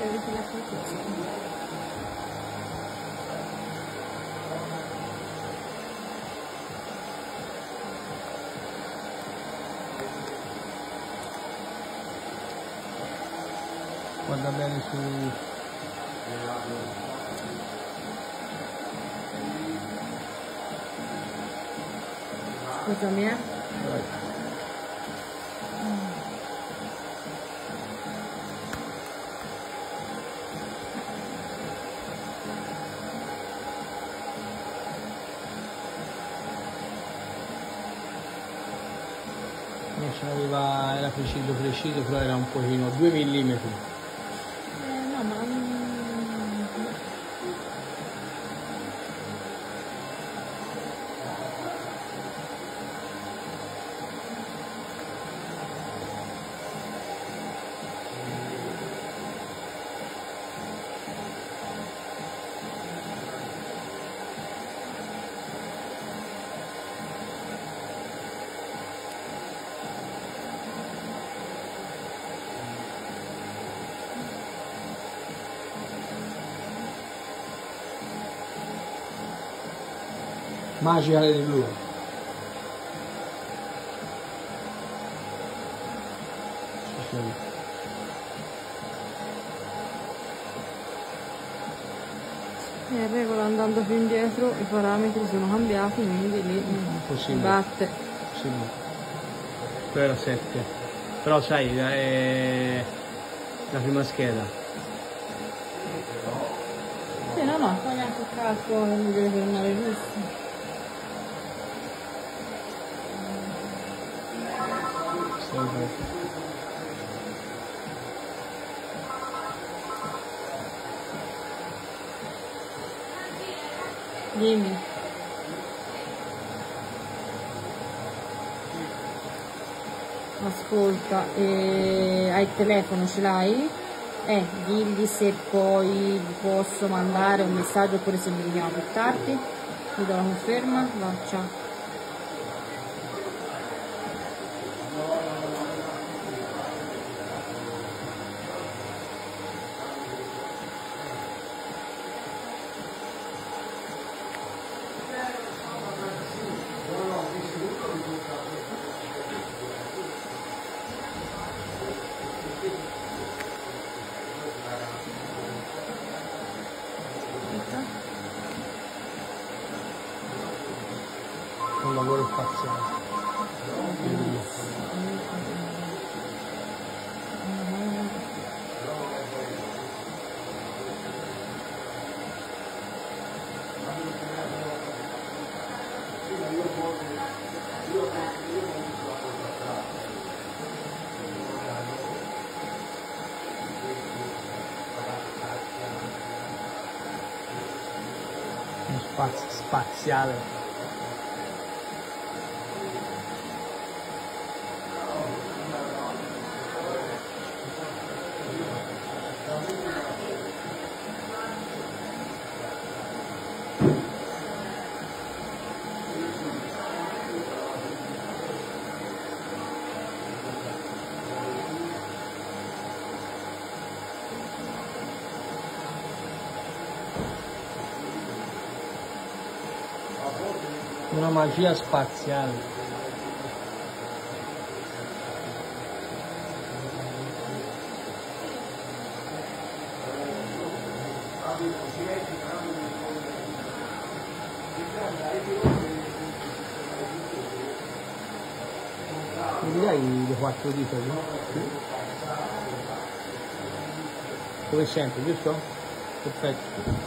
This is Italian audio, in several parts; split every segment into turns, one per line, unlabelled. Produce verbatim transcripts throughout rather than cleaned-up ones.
Guarda bene su...
Scusami, eh?
Vai. Non ce l'aveva, era preciso preciso, però era un pochino, due millimetri. Magica del blu.
E regola andando più indietro i parametri sono cambiati, quindi lì si batte.
Possibile. Quello era sette. Però sai, è la prima scheda.
Sì, no, no, fai anche il calcolo, non deve tornare giusto. Dimmi. Ascolta, eh, hai il telefono, ce l'hai? Eh, digli se poi posso mandare un messaggio oppure se mi richiamo più tardi. Mi do la conferma? Va, ciao.
Un lavoro spaziale. Uno spazio spaziale. Una magia spaziale. Mi dai le quattro dita? Sì. Come sempre, giusto? Perfetto.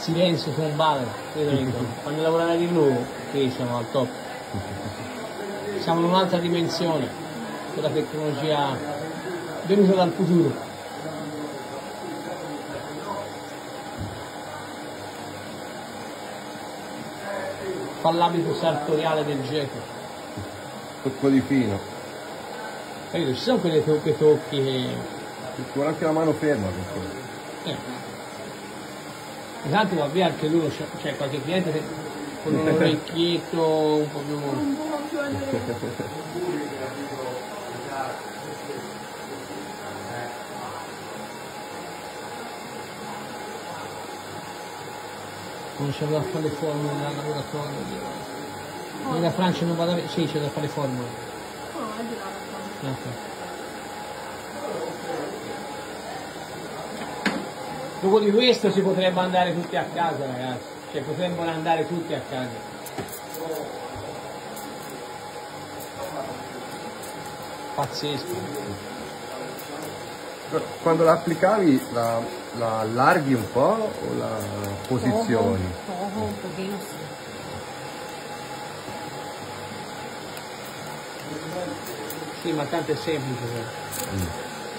silenzio tombale, quando lavorare di nuovo, qui siamo al top. Siamo in un'altra dimensione, della tecnologia venuta dal futuro. Fa l'abito sartoriale del Geco.
Tocco di fino.
Capito? Ci sono quelle to che tocchi che...
Ci vuole anche la mano ferma per quello.
Eh. Intanto va via anche lui, cioè qualche cliente che con un orecchietto un po' più... Non c'è da fare le formule nel laboratorio. Nella Francia non vado a... Sì, c'è da fare le formule.
No, è di là la
Okay. Dopo di questo si potrebbe andare tutti a casa, ragazzi. Cioè potrebbero andare tutti a casa. Pazzesco.
Quando la applicavi la, la allarghi un po' o la posizioni?
Poco, poco, un pochino sì.
Sì, ma tanto è semplice. Cioè. Mm.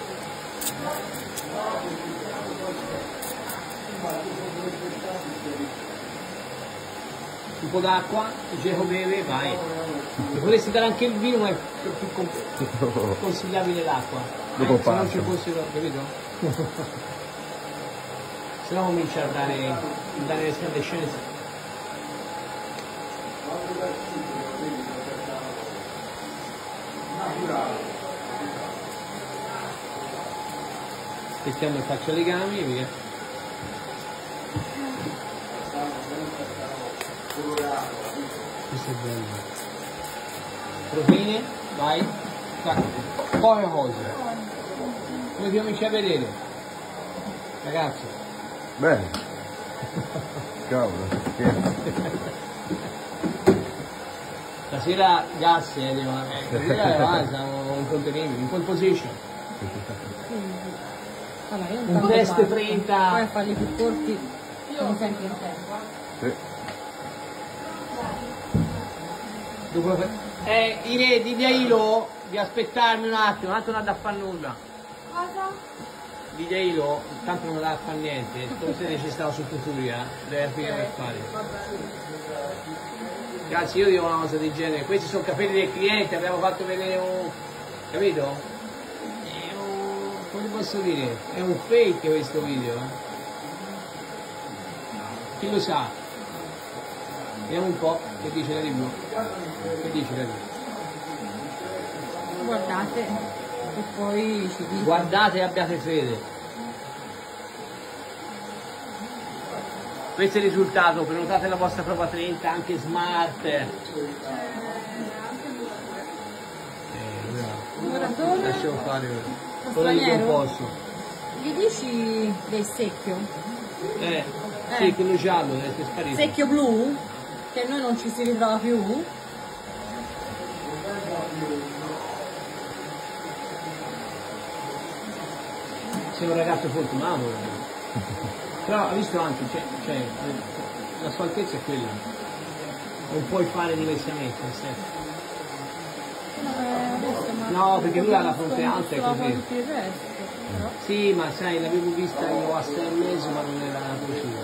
Un po' d'acqua, il Geco beve, vai. E vorresti dare anche il vino, ma è più con... consigliabile l'acqua.
Dopo
eh, se non ci
passo.
fosse, capito? Se no comincia a dare, a dare le scienze. Mettiamo il faccia legami e via. Questo è bello. Proteine, vai. Poche cose. Come ti cominci a vedere? Ragazzi.
Bene. Cavolo, scherzo.
Stasera gas eh, devo, eh, stasera eh, siamo incontenibili, in pole position.
Vabbè, io
Un test trenta.
Poi a farli più corti sono sempre in tempo.
Sì.
Dopo, eh, Ire, digli a Ilo di aspettarmi un attimo, tanto non ha da fare nulla.
Cosa?
Digli a Ilo, tanto non ha da fare niente, stasera ci stava su Futuria, deve capire per fare. Ragazzi, io dico una cosa del genere, questi sono capelli del cliente, abbiamo fatto vedere un... capito? È un... come posso dire? È un fake questo video, eh? Chi lo sa? Vediamo un po' che dice la tivù. Che dice la tivù?
Guardate e poi ci dite.
Guardate e abbiate fede. Questo è il risultato, prenotate la vostra prova trenta, anche smart. Eh,
Lavoratore,
lasciamo fare ora.
lo
Ora io non
straniero?
posso.
Gli dici del secchio?
Eh,
Eh.
sì, quello giallo deve essere sparito.
Secchio blu? Che a noi non ci si ritrova più.
Sei un ragazzo fortunato. Però ha visto anche, cioè, cioè, la sua altezza è quella. Non puoi fare diversamente, nel senso. No, perché lui ha la fronte alta e così.
Tutto il resto, però.
Sì, ma sai, l'avevo vista io a sei mesi, ma non era così.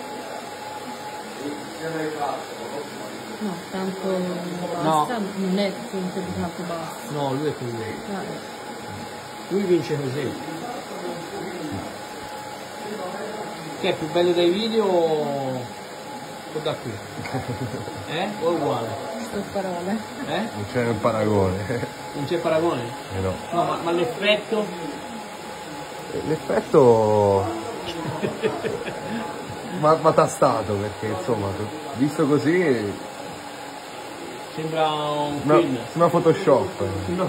No, tanto
No.
bassa, non è punto di tanto basso.
No, lui è così.
Vabbè.
Lui vince così. Che è più bello dai video o da qui? Eh? O uguale?
Sto parole.
Eh?
Non c'è un paragone.
Non c'è paragone?
Eh no.
No, ma, ma l'effetto?
L'effetto va tastato perché insomma, visto così
Sembra un
no,
film.
sembra Photoshop.
Sembra,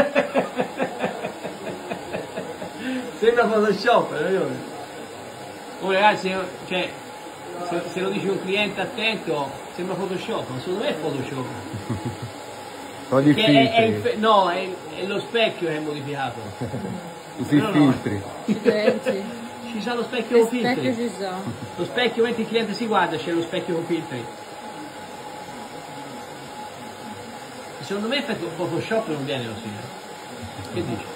sembra Photoshop, hai ragione. Oh ragazzi, cioè, se, se lo dice un cliente attento, sembra Photoshop, ma secondo me è Photoshop.
Sono gli
Che è, è il
filtri.
fe- no, è, è lo specchio che è modificato.
Tutti i
No, no.
filtri.
Ci pensi?
Ci sa lo specchio con
Specchio
filtri.
ci sa.
Lo specchio, mentre il cliente si guarda, c'è lo specchio con filtri. E secondo me per Photoshop non viene così. eh. Che dici?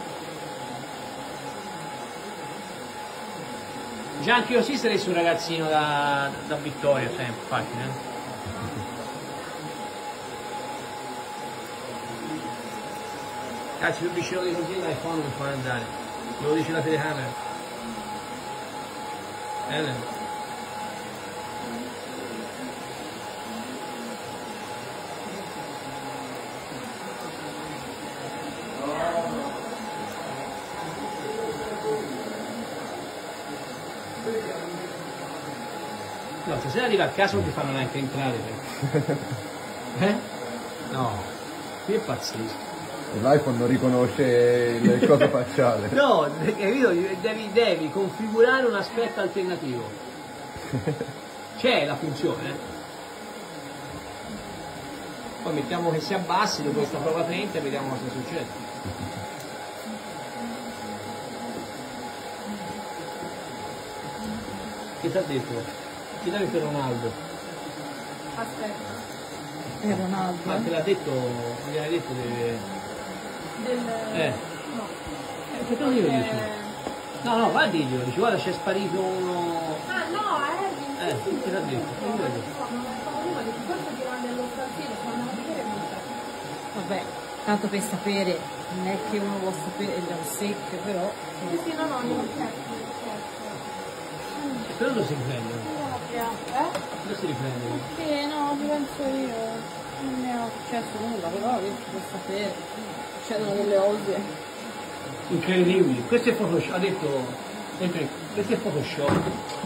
Già anche io sì sarei su un ragazzino da, da Vittoria, sempre, facile, eh? Ragazzi, più vicino di così l'iPhone non può andare. Me lo dice la telecamera. Bene. No, stasera arriva a casa non ti fanno neanche entrare. Per... Eh? No, qui è pazzesco.
L'iPhone non riconosce il coso facciale.
No, capito? Devi, devi configurare un aspetto alternativo. C'è la funzione. eh. Poi mettiamo che si abbassi dopo questa prova trenta e vediamo cosa succede. Che ti ha detto? Chi ti ha detto Ronaldo?
Aspetta. È Ronaldo.
Ma te l'ha detto, non gliel'hai detto deve...
Del...
Eh.
No.
Che cosa glielo dici? No, no, va a dirglielo, dici guarda c'è sparito uno...
Ah no, è
Eh, che ti ha detto? Che ti ha detto?
Vabbè, tanto per sapere, non è che uno vuole sapere, è un secchio però. Sì, sì, no, no, non certo,
Però lo si riprende.
eh?
Lo si riprende.
Sì, no, penso io. Non ne ho successo nulla, però riesco a sapere. Succedono delle cose.
Incredibili. Questo è Photoshop, ha detto... Questo è Photoshop.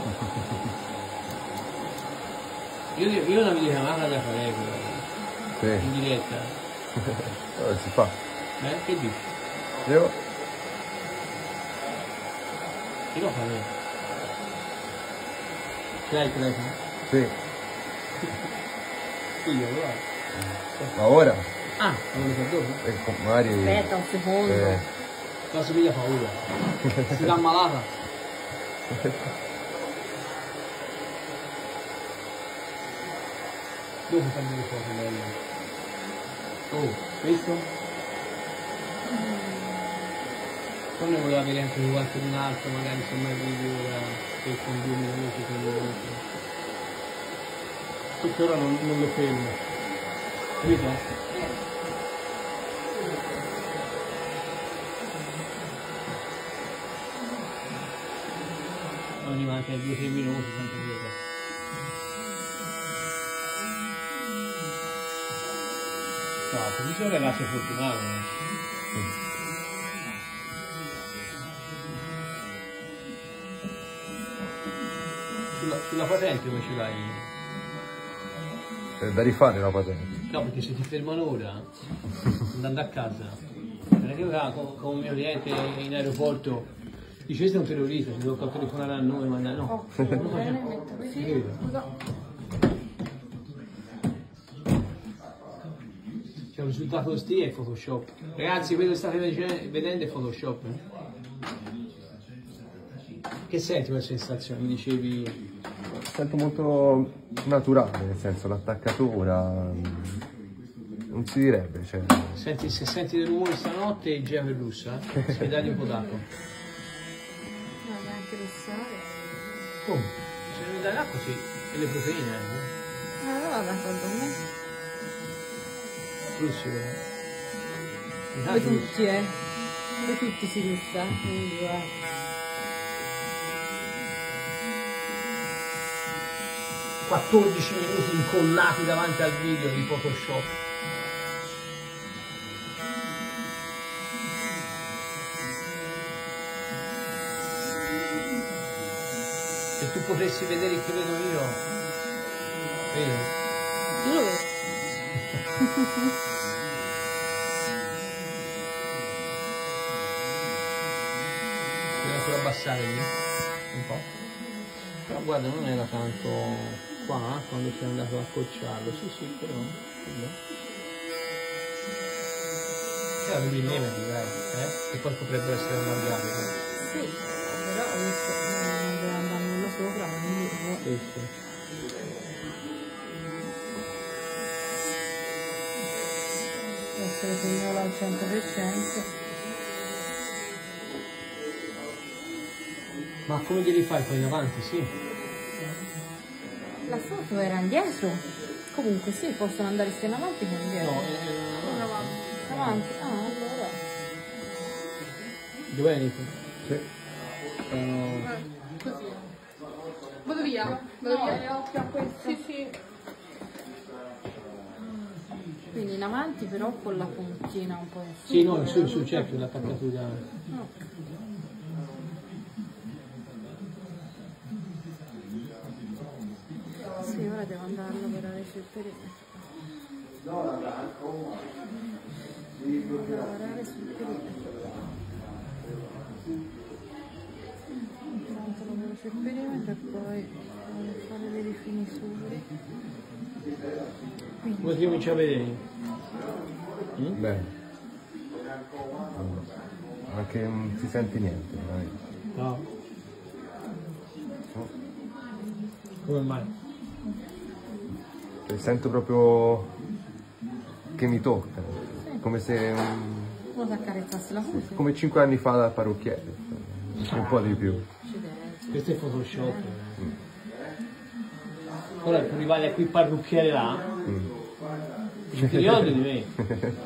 Io, io una videocamera la farei
Sì.
in diretta.
Allora si fa.
Eh? Che dici?
Io?
Chi lo fa lei? Ce l'hai il telefono?
Sì.
Io, allora.
Ma ora?
Ah, non lo so dopo?
Eh, con- magari...
Aspetta un secondo.
Eh,
La somiglia paura. Si dà ammalata. Dove fanno le foto belle? Oh, questo? Poi ne voleva avere anche qualche un altro, magari insomma il video da per con due minuti, tre minuti. Perché ora non, non lo fermo. Capito? Ogni manca due tre minuti, sempre via. No, così sono ragazzi fortunati. Eh. Sulla, sulla patente come ce l'hai?
è da rifare la patente.
No, perché se ti fermano ora, andando a casa, non è che ora con, con un mio cliente in aeroporto dice questo è un terrorista, ci devo telefonare a noi, ma no.
Oh, bene, metto così. Scusa.
C'è un risultato sti è Photoshop. Ragazzi, quello che state vedendo è Photoshop. Eh? Che senti quella sensazione? Mi dicevi...
Sento molto naturale, nel senso l'attaccatura non si direbbe, cioè...
Senti, se senti dei rumori stanotte gira per russa, eh? Se dai un po' d'acqua.
No, neanche russare.
Come? Se ne dai l'acqua sì, e le proteine anche.
Eh, allora d'accordo con me.
Russi però.
Dove tutti, eh. Dove tutti si russa. Quindi, eh.
quattordici minuti incollati davanti al video di Photoshop. Se tu potessi vedere che vedo io, vedi?
Io lo vedo.
Devo ancora abbassare lì, un po'. Però guarda, non era tanto qua, quando sei andato a accorciarlo. Sì, sì, però. Era due millimetri, dai, eh? E poi potrebbero essere allargati.
Sì, però ho visto che non deve andare nulla sopra, quindi boh.
Sì, sì.
Deve essere segnato al cento per cento.
Ma come glieli fai poi in avanti? Sì.
La foto era indietro. Comunque sì, possono andare sia in avanti che indietro.
No, eh,
avanti. Avanti. Ah, allora.
dov'è Nico?
Sì.
Sono...
Così. Vado via. Vado
No,
via.
le occhio a questo.
Sì, sì.
Quindi in avanti però con la puntina un po' in su.
Sì, no, in su, in su, certo, l'attaccatura.
No. Sì, ora devo andare a lavorare sul perimetro. Devo lavorare sul perimetro. Intanto lavoro sul perimetro e poi vado a fare le rifiniture.
Come ti cominci a vedere? Mm?
Bene. Anche non si sente niente, veramente.
No. Come mai?
Cioè, sento proprio che mi tocca, come se un-
Uno si accarezzasse la voce.
come cinque anni fa dal parrucchiere, un po' di più.
Accidenti.
Questo è Photoshop. Ora tu rivali a quel parrucchiere là, non ti ricordi di me?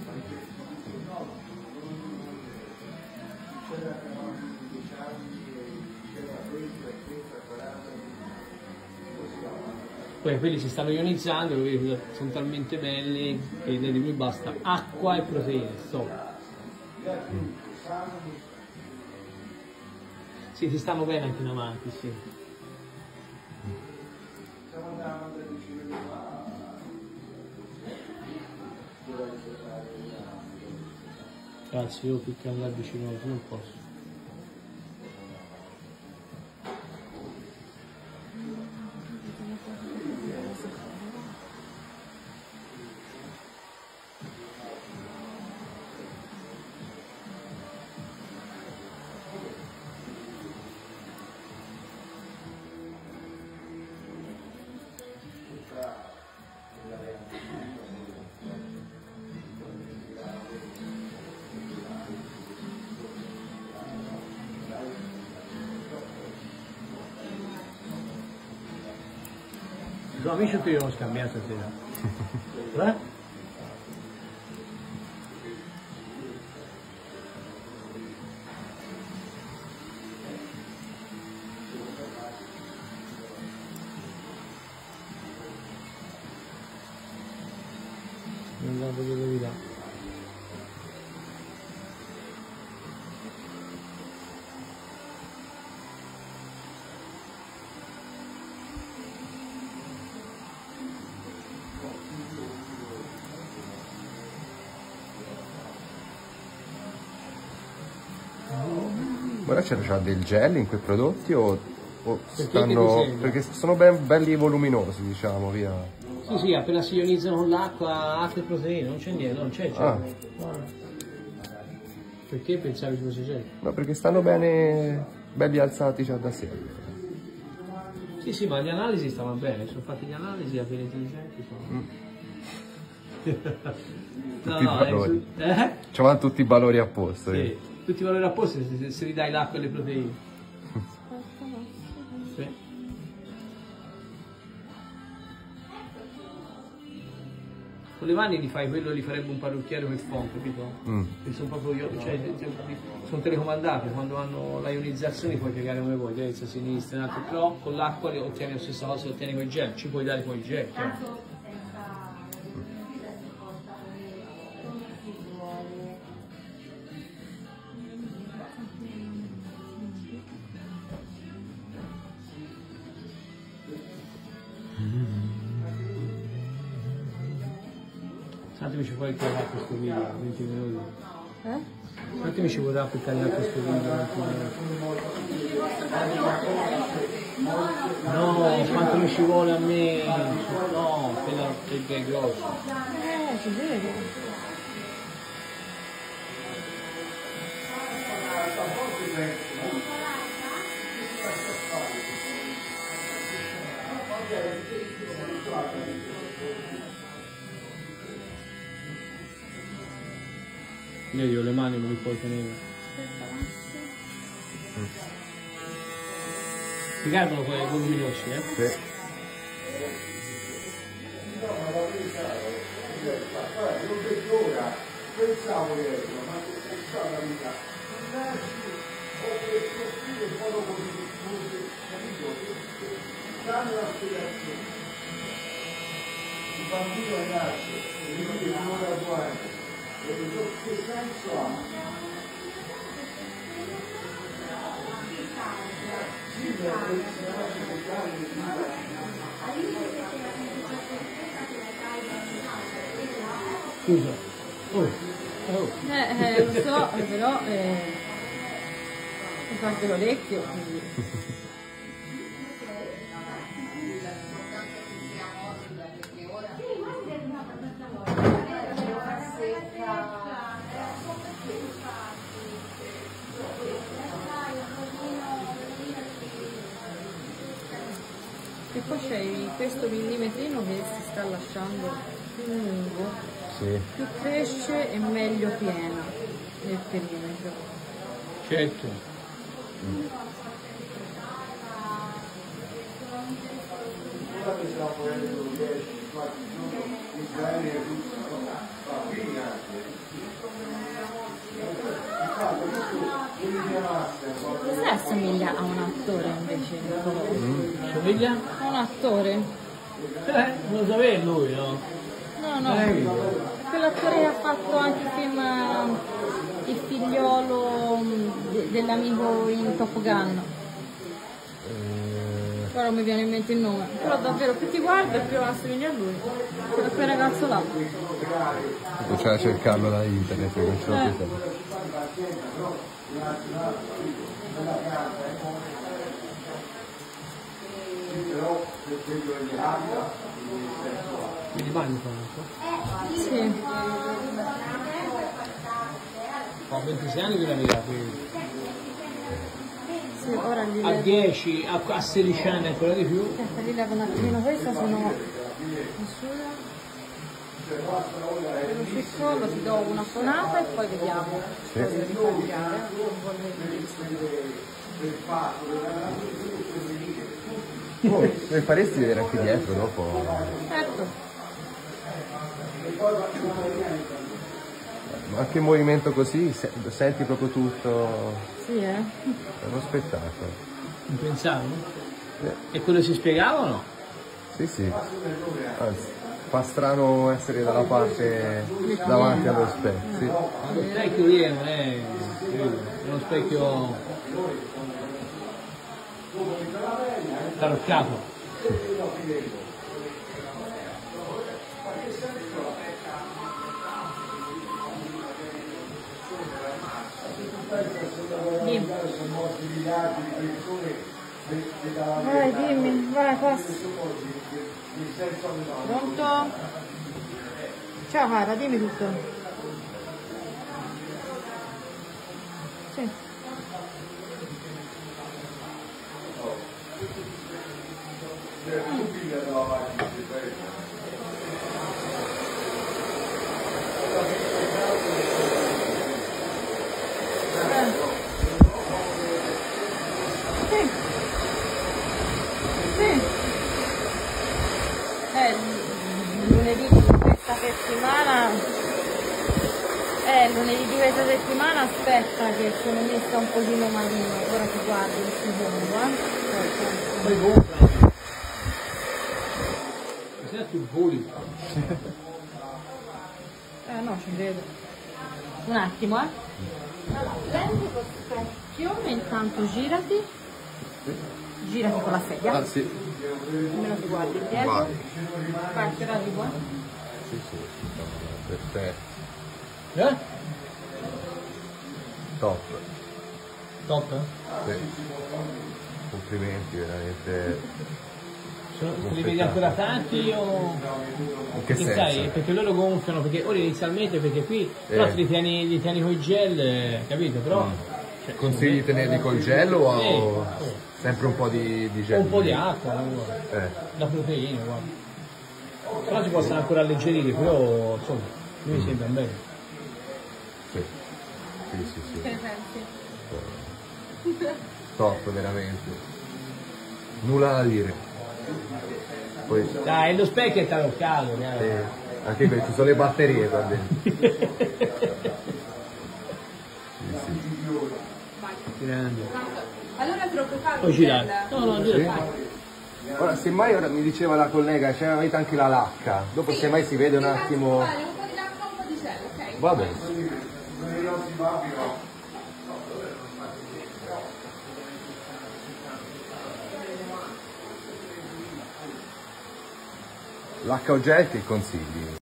Poi quelli si stanno ionizzando, lo vedi, sono talmente belli che di cui basta acqua e proteine, stop. Sì, si stanno bene anche in avanti, sì. Grazie, io più che andare vicino a non posso. Sono amici che io ho scambiato stasera. Eh? Non la voglio vedere.
Ora c'è c'ha del gel in quei prodotti o, o
Perché
stanno...
che disegno?
perché sono ben belli voluminosi, diciamo, via.
Sì, sì, appena si ionizzano con l'acqua, acqua e proteine, non c'è niente, non c'è, c'è.
Ah.
Perché pensavi ci fosse c'è?
No, perché stanno bene, belli alzati già da sé.
Sì, sì, ma le analisi stavano bene, sono fatti le analisi, a bene intelligenti sono.
Tutti i valori.
su- eh?
C'avevano tutti i valori a posto.
Sì,
eh.
tutti i valori a posto se, se ridai l'acqua e le proteine. Sì. Con le mani li fai quello, li farebbe un parrucchiere per font, capito?
Mm.
Che sono proprio io, cioè, sono telecomandati, quando hanno la ionizzazione puoi piegare come vuoi, destra, sinistra, in alto, però con l'acqua ottieni la stessa cosa che ottieni con il gel, ci puoi dare con il gel. Chiaro? Quanto mi ci puoi caricare questo video? venti minuti.
Eh?
Quanto mi ci vorrà per caricare questo video? venti minuti? No, quanto mi ci vuole a me? No, quella che è grosso.
Eh, si vede.
Vedi, io le mani non li puoi tenere. Ti cadono quei gomminosci, eh?
Sì.
Il bambino nasce, e vive un'ora a due anni, che senso ha?
Scusa. Oh. Oh.
Eh, eh, lo so, però eh, mi parte l'orecchio. Quindi. E poi c'è questo millimetrino che si sta lasciando più lungo,
Sì.
più cresce e meglio piena nel perimetro.
Certo.
Cos'è assomiglia a un attore invece?
Mm. Somiglia?
A un attore?
Eh, non lo sapeva lui, no?
No, no,
Eh.
quell'attore che ha fatto anche il film eh, Il figliolo mm, de- dell'amico in Top Gun.
Eh,
Ora non mi viene in mente il nome, però davvero più ti guarda e più assomiglia a lui. Quel quel ragazzo là.
C'era a cercarlo da internet, non ce l'ho
Eh.
più tempo.
Mi rimane un
Sì.
Ho ventisei anni che la mira, quindi.
Sì, ora gli
A
levo.
dieci, a, a sedici anni ancora di più.
Aspetta, gli levo un attimino questa, se no nessuno. Quello sul collo ti do una fonata e poi vediamo.
Sì.
Poi devi cambiare. Non voglio
Oh, mi faresti vedere anche dietro dopo?
Certo.
Ma anche in movimento così, se- senti proprio tutto.
Sì, eh.
È uno spettacolo.
Non pensavo?
Sì.
E quello si spiegava o no?
Sì, sì. Anzi, fa strano essere dalla parte davanti allo specchio. Sì.
Ma lo specchio lì non è, è uno specchio taroccato.
Dimmi. Vai, dimmi, vai, passa. Pronto? Ciao cara, dimmi tutto. Sì. Sì. Sì. Eh, lunedì di questa settimana, eh, lunedì di questa settimana aspetta che sono messa un pochino malino, ora ti guardi il secondo, eh.
Poi gonfia. Cos'è più voli?
Eh no, ci vedo. Un attimo, eh. Allora, prendi lo specchio e intanto girati. Girati con la sedia.
Ah sì.
Almeno ti guardi dietro.
Vai.
Vai, ce l'hai qua.
Sì, sì. Perfetto.
Eh?
Top.
Top, eh?
Sì. Complimenti, veramente.
Sono, te li vedi ancora tanti o...
In che
Perché
senso?
sai, perché loro gonfiano, perché ora inizialmente, perché qui, però
Eh.
te li tieni, li tieni con i gel, eh, capito? Però
Mm.
c'è Cioè,
Consigli di tenerli col gel o
Sì, sì.
sempre un po' di, di
o
gel?
un po' di acqua, guarda.
Eh.
La proteina, guarda. Però si possono ancora alleggerire, però insomma, mi sembra bene.
Sì, sì, sì, sì.
Che ne pensi?
Top, veramente. Nulla da dire. Poi,
Dai, lo specchio è taroccato,
eh, anche qui ci sono le batterie qua dentro.
Grande.
Allora te lo preparo
Poi
il
girare.
gel.
No, no,
Sì.
girare.
Ora, semmai ora mi diceva la collega, c'è avete anche la lacca. Dopo semmai si vede un
Ti faccio
attimo.
fare un po' di acqua, un po' di gel, ok?
Va bene. L'acqua o gel che consigli?